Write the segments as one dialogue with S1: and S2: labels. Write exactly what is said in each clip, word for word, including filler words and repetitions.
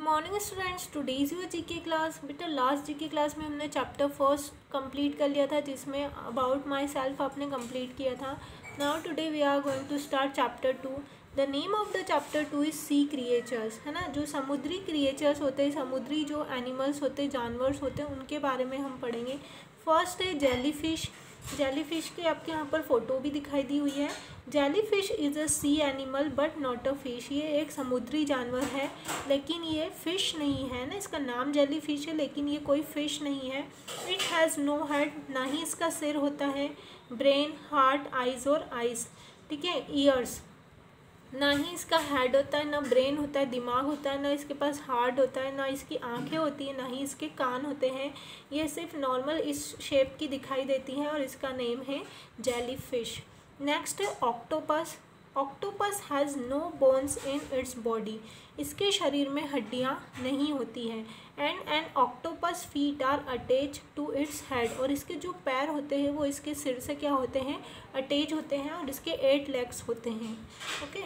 S1: Morning students, today's your GK class. बेटा last GK class में हमने चैप्टर फर्स्ट कंप्लीट कर लिया था, जिसमें अबाउट माई सेल्फ आपने कंप्लीट किया था। Now today we are going to start chapter two. The name of the chapter two is sea creatures, है ना। जो समुद्री क्रिएचर्स होते हैं, समुद्री जो एनिमल्स होते हैं, जानवर्स होते हैं, उनके बारे में हम पढ़ेंगे। फर्स्ट है जेली फिश। जेली फिश की आपके यहाँ पर फोटो भी दिखाई दी हुई है। Jellyfish is a sea animal but not a fish. ये एक समुद्री जानवर है, लेकिन ये फिश नहीं है ना। इसका नाम जेली फिश है, लेकिन ये कोई फिश नहीं है। इट हैज़ नो हेड, ना ही इसका सिर होता है। ब्रेन, हार्ट, आइज़ और आइज़, ठीक है, ईयर्स। ना ही इसका हेड होता है, ना ब्रेन होता है, दिमाग होता है, ना इसके पास हार्ट होता है, ना इसकी आंखें होती हैं, ना ही इसके कान होते हैं। ये सिर्फ नॉर्मल इस शेप की दिखाई देती हैं और इसका नेम है जेली फिश। नेक्स्ट है octopus. Octopus has no bones in its body. इसके शरीर में हड्डियाँ नहीं होती हैं। And an octopus feet are attach to its head. और इसके जो पैर होते हैं वो इसके सिर से क्या होते हैं, अटैच होते हैं, और इसके एट लेग्स होते हैं। ओके,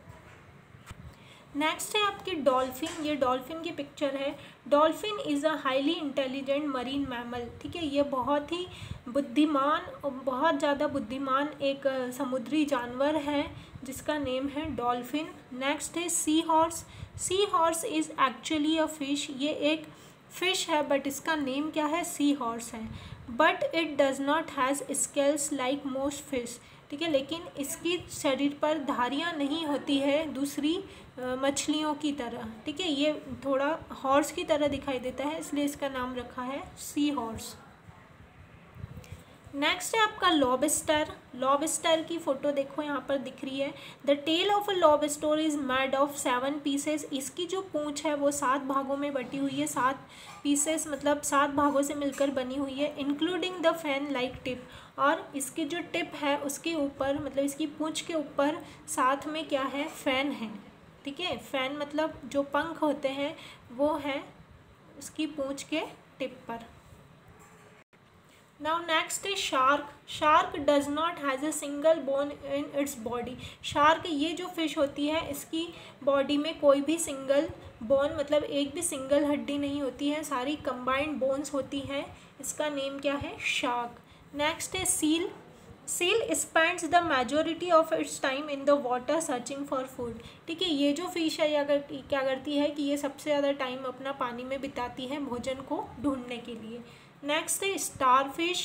S1: नेक्स्ट है आपकी डॉल्फिन। ये डॉल्फिन की पिक्चर है। Dolphin is a highly intelligent marine mammal, ठीक है। ये बहुत ही बुद्धिमान और बहुत ज़्यादा बुद्धिमान एक समुद्री जानवर है, जिसका नेम है डॉल्फिन। नेक्स्ट है seahorse. Seahorse is actually a fish. ये एक फ़िश है, बट इसका नेम क्या है, सी हॉर्स है। But it does not has scales like most fish, ठीक है। लेकिन इसकी शरीर पर धारियाँ नहीं होती है दूसरी मछलियों की तरह, ठीक है। ये थोड़ा हॉर्स की तरह दिखाई देता है, इसलिए इसका नाम रखा है सी हॉर्स। नेक्स्ट है आपका लॉबस्टर। लॉबस्टर की फ़ोटो देखो यहाँ पर दिख रही है। The tail of a lobster is made of seven pieces. इसकी जो पूँछ है वो सात भागों में बटी हुई है। सात पीसेस मतलब सात भागों से मिलकर बनी हुई है, including the fan like tip. और इसकी जो टिप है उसके ऊपर, मतलब इसकी पूँछ के ऊपर साथ में क्या है, फैन है, ठीक है। फैन मतलब जो पंख होते हैं वो है उसकी पूँछ के टिप पर। नाउ नेक्स्ट है shark. Shark does not has a single bone in its body. Shark, ये जो फिश होती है, इसकी बॉडी में कोई भी सिंगल बोन मतलब एक भी सिंगल हड्डी नहीं होती है, सारी कंबाइंड बोन्स होती हैं। इसका नेम क्या है, शार्क। नेक्स्ट है seal. Seal spends the majority of its time in the water searching for food, ठीक है। ये जो फिश है, अगर क्या करती है कि ये सबसे ज़्यादा टाइम अपना पानी में बिताती है भोजन को ढूंढने के लिए। नेक्स्ट है starfish.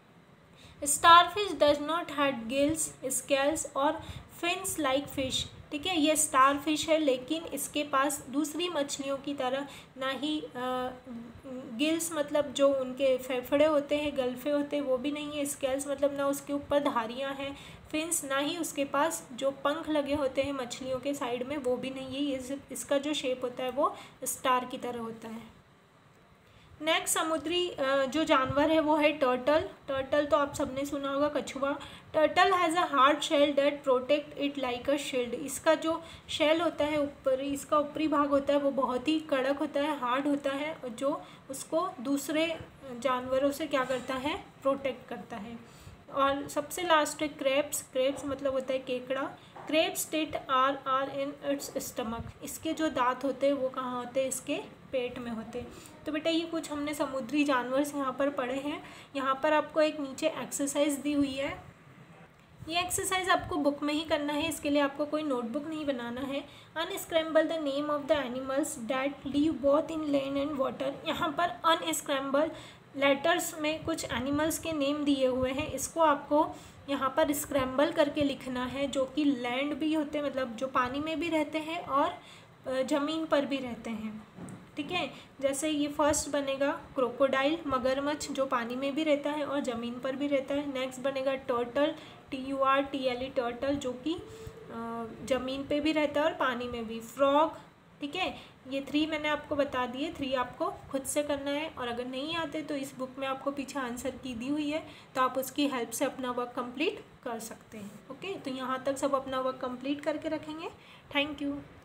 S1: Starfish does not had gills, scales और फिन्स लाइक फिश, ठीक है। ये स्टारफिश है, लेकिन इसके पास दूसरी मछलियों की तरह ना ही गिल्स मतलब जो उनके फेफड़े होते हैं, गल्फे होते हैं, वो भी नहीं है। स्केल्स मतलब ना उसके ऊपर धारियाँ हैं। फिन्स, ना ही उसके पास जो पंख लगे होते हैं मछलियों के साइड में, वो भी नहीं है। ये इसका जो शेप होता है वो स्टार की तरह होता है। नेक्स्ट समुद्री जो जानवर है वो है टर्टल। टर्टल तो आप सबने सुना होगा, कछुआ। Turtle has a hard shell that protect it like a shield. इसका जो शेल होता है, ऊपर इसका ऊपरी भाग होता है, वो बहुत ही कड़क होता है, हार्ड होता है, और जो उसको दूसरे जानवरों से क्या करता है, प्रोटेक्ट करता है। और सबसे लास्ट है क्रेब्स। क्रेब्स मतलब होता है केकड़ा। Crab's teeth are are in its stomach. इसके जो दांत होते हैं वो कहाँ होते हैं, इसके पेट में होते हैं। तो बेटा ये कुछ हमने समुद्री जानवर से यहाँ पर पढ़े हैं। यहाँ पर आपको एक नीचे एक्सरसाइज दी हुई है। ये एक्सरसाइज आपको बुक में ही करना है, इसके लिए आपको कोई नोटबुक नहीं बनाना है। Unscramble the name of the animals that live both in land and water. यहाँ पर अनस्क्रैम्बल लेटर्स में कुछ एनिमल्स के नेम दिए हुए हैं, इसको आपको यहाँ पर स्क्रैम्बल करके लिखना है, जो कि लैंड भी होते हैं, मतलब जो पानी में भी रहते हैं और ज़मीन पर भी रहते हैं, ठीक है। जैसे ये फर्स्ट बनेगा क्रोकोडाइल, मगरमच्छ, जो पानी में भी रहता है और ज़मीन पर भी रहता है। नेक्स्ट बनेगा turtle, T U R T L E turtle, जो कि ज़मीन पे भी रहता है और पानी में भी। फ्रॉग, ठीक है। ये थ्री मैंने आपको बता दिए, थ्री आपको खुद से करना है, और अगर नहीं आते तो इस बुक में आपको पीछे आंसर की दी हुई है, तो आप उसकी हेल्प से अपना वर्क कंप्लीट कर सकते हैं। ओके, तो यहाँ तक सब अपना वर्क कंप्लीट करके रखेंगे। Thank you.